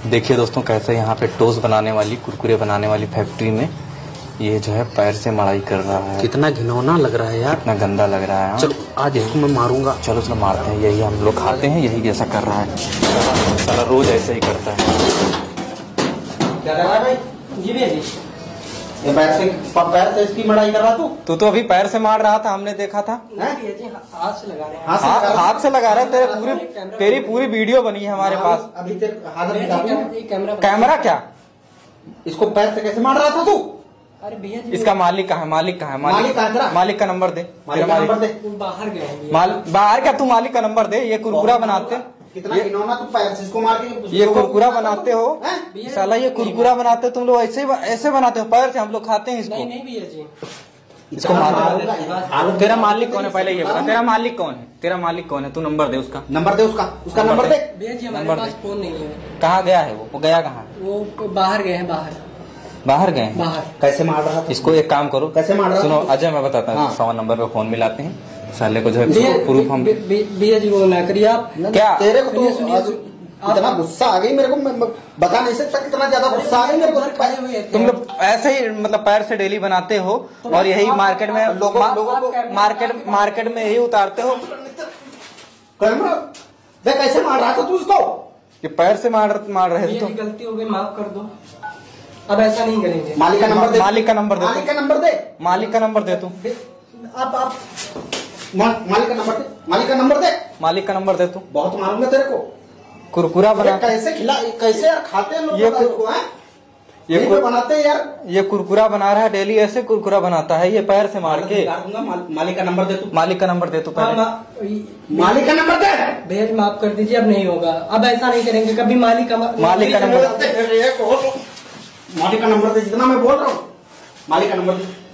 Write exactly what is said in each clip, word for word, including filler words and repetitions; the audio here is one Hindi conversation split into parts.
देखिए दोस्तों कैसे यहाँ पे टोस्ट बनाने वाली कुरकुरे बनाने वाली फैक्ट्री में ये जो है पैर से मड़ाई कर रहा है। कितना घिनौना लग रहा है यार, कितना गंदा लग रहा है। चलो आज इसको मैं मारूंगा। चलो चलो मारते हैं, यही हम लोग खाते हैं, यही जैसा कर रहा है। साला रोज ऐसे ही करता है। क्या कर रहा है भाई? जी भैया जी, ये पैर से पैर से इसकी मड़ाई कर रहा तू? तू तो अभी पैर से मार रहा था, हमने देखा था। हाथ से लगा रहे हैं। हाथ से लगा रहा है। तेरे पूरी तेरी पूरी वीडियो बनी है हमारे पास। अभी तेरे हाथ कैमरा क्या? इसको पैर से कैसे मार रहा था तू? अरे भैया जी, इसका मालिक कहाँ है? मालिक कहाँ है? मालिक मालिक का नंबर दे। मालिक का नंबर दे। बाहर गए बाहर क्या? तू मालिक का नंबर दे। ये कुरकुरा बनाते कितना घिनौना, तू पैर से इसको मार के ये कुरकुरा बनाते हो साला। ये कुरकुरा बनाते तुम लोग ऐसे ऐसे बनाते हो पैर से, हम लोग खाते हैं इसको। नहीं नहीं भैया जी, इसको मार। तेरा मालिक कौन है पहले ये बता। तेरा मालिक कौन है? तेरा मालिक कौन है? तू नंबर दे उसका। नंबर दे उसका उसका नंबर दे। भैया जी हमारे पास फोन नहीं है। कहाँ गया है वो? वो गया कहाँ? वो बाहर गए हैं। बाहर बाहर गए? बाहर। कैसे मार रहा था इसको? एक काम करो, कैसे मार रहा? सुनो अजय, मैं बताता हूँ। सौ नंबर पे फोन मिलाते हैं साले को, जो है प्रूफ हम। भैया जी वो ना करिए आप। क्या तेरे को तो इतना गुस्सा आ गई मेरे को, मैं बता नहीं सकता कितना ज्यादा गुस्सा आ गई मेरे को। तुम लोग ऐसे ही मतलब पैर से डेली बनाते हो और यही मार्केट में लोगों मार्केट मार्केट में यही उतारते हो। कैसे मार रहा था तू उसको? ये पैर से मार मार रहे थे। तो गलती हो गई, माफ कर दो, अब ऐसा नहीं करेंगे। मालिक का नंबर दे। मालिक का नंबर दे। मालिक का नंबर दे। मालिक का नंबर दे तू। आप आप मालिक का नंबर दे। मालिक का नंबर दे। मालिक का नंबर दे तू। बहुत मारूंगा तेरे को। कुरकुरा बना कैसे खिला कैसे यार खाते हैं लोग ये को है? ये कुर... बनाते हैं यार। ये कुरकुरा बना रहा है डेली, ऐसे कुरकुरा बनाता है ये पैर से मार के। मालिक का नंबर दे तू। मालिक का नंबर दे तू पहले। मालिक का नंबर दे। भैया जी माफ कर दीजिए, अब नहीं होगा, अब ऐसा नहीं करेंगे कभी। मालिक का मालिक का नंबर दे। मालिक का नंबर दे, जितना मैं बोल रहा हूँ। मालिक का नंबर दे।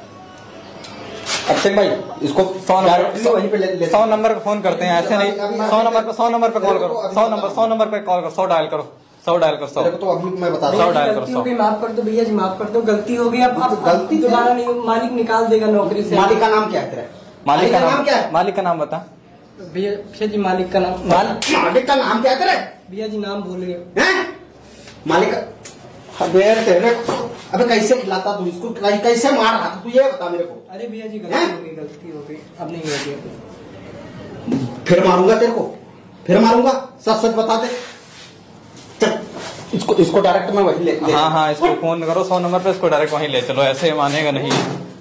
अक्षय भाई इसको सौ नंबर वहीं पे ले सौ नंबर पे फोन करते हैं, ऐसे नहीं। सौ नंबर पे सौ नंबर पे कॉल करो। सौ नंबर सौ नंबर पे कॉल करो। सौ डायल करो। सौ डायल करो। सौ तो अभी मैं बता सौ डायल करो। सौ माफ कर दो भैया जी, माफ कर दो, गलती हो गई। अब अब गलती दोबारा नहीं, मालिक निकाल देगा नौकरी से। मालिक का नाम क्या है तेरा? मालिक का नाम क्या है? मालिक का नाम बता भैया। भैया जी मालिक का नाम मालिक का नाम क्या है तेरा? भैया जी नाम भूल गए। मालिक तेरे अबे कैसे खिलाता तू इसको? कैसे मार रहा था तू ये बता मेरे को। अरे भैया जी गलती हो गई, गलती हो गई, अब नहीं होगी। फिर मारूंगा तेरे को, फिर मारूंगा। सच सच बता दे। चल इसको इसको डायरेक्ट मैं वही ले, ले हाँ हाँ इसको फोन करो सौ नंबर पे, इसको डायरेक्ट वहीं ले चलो। ऐसे मानेगा नहीं,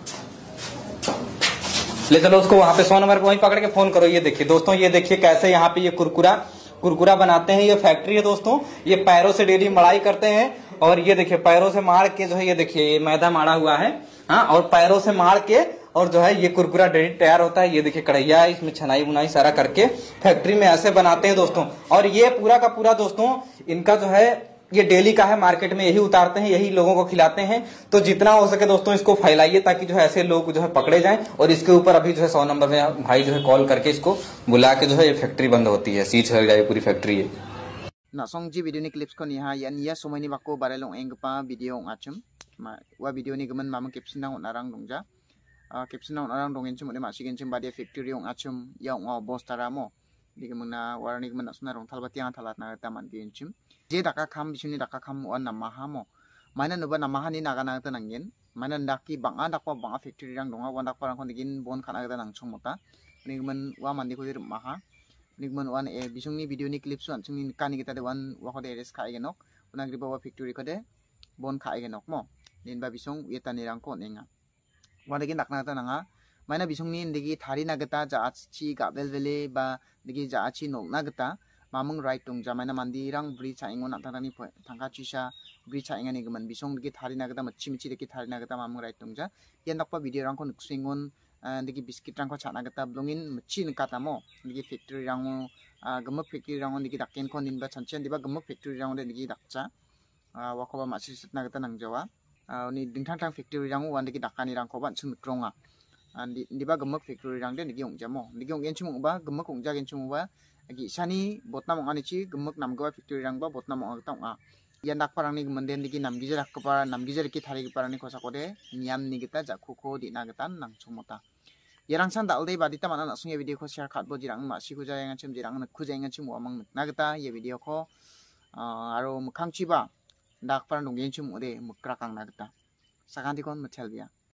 ले चलो उसको वहां पे सौ नंबर पे वहीं पकड़ के फोन करो। ये देखिए दोस्तों, ये देखिए कैसे यहाँ पे ये कुरकुरा कुरकुरा बनाते हैं। ये फैक्ट्री है दोस्तों, ये पैरों से डेली मड़ाई करते हैं। और ये देखिए पैरों से मार के जो है, ये देखिए ये मैदा मारा हुआ है। हाँ, और पैरों से मार के और जो है ये कुरकुरा डेली तैयार होता है। ये देखिए कढ़ैया है, इसमें छनाई बुनाई सारा करके फैक्ट्री में ऐसे बनाते हैं दोस्तों। और ये पूरा का पूरा दोस्तों इनका जो है ये डेली का है, मार्केट में यही उतारते हैं, यही लोगों को खिलाते हैं। तो जितना हो सके दोस्तों इसको फैलाइए, ताकि जो है ऐसे लोग जो है पकड़े जाएं। और इसके ऊपर अभी जो है सौ नंबर में भाई जो है कॉल करके इसको बुला के जो है ये फैक्ट्री बंद होती है, सीज हो जाए पूरी फैक्ट्री है। नासोंग जी वीडियो नि क्लिप्स को निहा यान या समायनि बाको बारेलों एंगपा वीडियो आचम वा वीडियो नि गमन मामा कैप्शन ना नारांग दंजा कैप्शन ना नारांग दंगेन चम ने मासिगेन चम बादे फैक्ट्री ओं आचम या ओं बॉस तारामो दिगमना वारनि गमन सुना रंग थालबा तिया थाला ना तामान गेन चम जे दाका खाम बिसुनि दाका खाम वा नमाहा मो माइना नुबा नमाहा नि नागा ना तनांगेन माइना दाकी बांगा दाकवा बांगा फैक्ट्री रंग दंगा वा दाकवा रंग दिगिन बोन खाना गदा नांग छमता निगमन वा मानदि को दिर माहा निगमन वन ए बिसुंगनि वीडियो नि क्लिप्स वन सुंगनि कानि गिता दे वन वाखो दे रेस खाइ गेनक उनाग्रि बाबा फैक्ट्री को दे बोन खाइ गेनक मो निनबा बिसुंग वेतानि रंगको नेंगा वन दिगिन दाकना ता नांगा माइना बिसुंगनि दिगि थारि नागता जाची गाबेल वेले बा दिगि जाची नोकना गता मामंग राइट tung jamana mandi rang bri chaingon antangani thangka chisa bri chaingani gman bisong digi thari nagata machi michi digi thari nagata mamang right tung ja yen dakpa video rang ko nuksingon digi biscuit rang ko chana gata blongin machi nkata mo digi factory rang gamak factory rang digi dakken ko ninba chanchen diba gamak factory rang digi dakcha wakoba machi sitna gata nangjawa ni dingthang thang factory rang wan digi dakani rang ko ban chung kronga diba gamak factory rang de digi ongjamo digi ongen chum ba gamak ongja gen chum ba agi sani botna mongani chi gemuk namgwa factory rangba botna mong tonga yan dak parang ni gmanden digi namgi jarak kepara namgi jariki thari kepara ni kosa kode niam ni kita jakhuko dina gatan nang chumota yarang san dalde badita mana nasung ye video ko share khatbo jirang ma si ko jayang chim jirang na khu jayang chim amang na gata ye video ko aro mokangchiba dakparang donggenchim ode mokra kangna gita sakantikon motelbia.